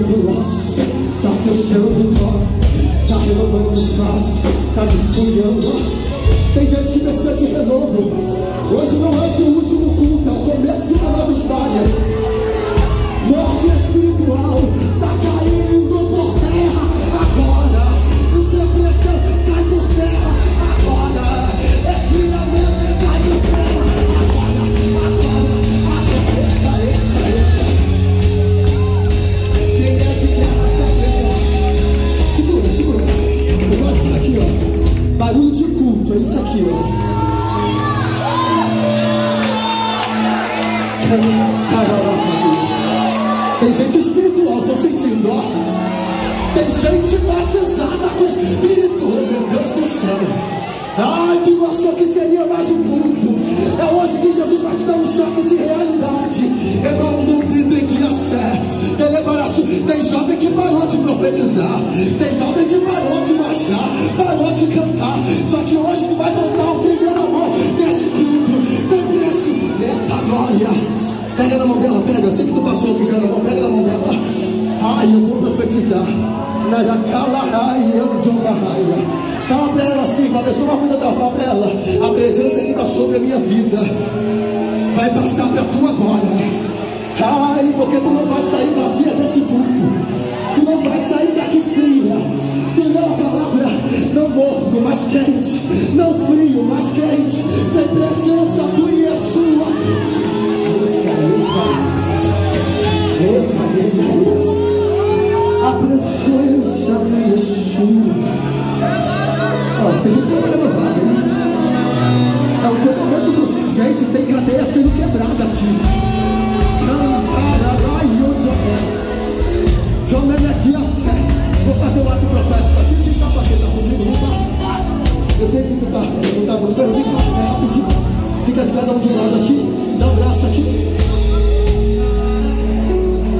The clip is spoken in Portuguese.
quebrando o laço, tá fechando o cofre, tá renovando o espaço, tá descunhando. Tem gente que precisa de renovo. Hoje não é o último culto, é o começo de uma nova história. Morte espiritual tá caindo por terra agora. Depressão cai por terra agora. Esfriamento cai por terra agora. Quem é de guerra se apresenta. Segura. Eu gosto disso aqui, ó. Barulho de culto, é isso aqui, ó. Tem gente espiritual, tô sentindo, ó. Tem gente batizada com o Espírito, oh, meu Deus do céu. Ai, tu não achou que seria mais um culto? É hoje que Jesus vai te dar um choque de realidade. Eu não duvido em que a fé. Tem jovem que parou de profetizar, tem jovem que parou de marchar, parou de cantar. Só que hoje tu vai voltar ao primeiro amor nesse culto. Tem preço, eita glória. Pega na mão dela, pega. Eu sei que tu passou aqui já na mão, pega na mão dela. Ai, eu vou profetizar. Fala pra ela assim, pra pessoa mais cuida dela, fala pra ela: a presença que está sobre a minha vida vai passar pra tu agora. Ai, porque tu não vai sair vazia desse culto. Tu não vai sair daqui fria. Tu não é uma palavra não morno, mas quente. Não frio, mas quente. Tem presença do Yeshua. Eita. A presença do Yeshua. Ó, tem gente sendo renovada, hein? É o teu momento do... Gente, tem cadeia sendo quebrada aqui.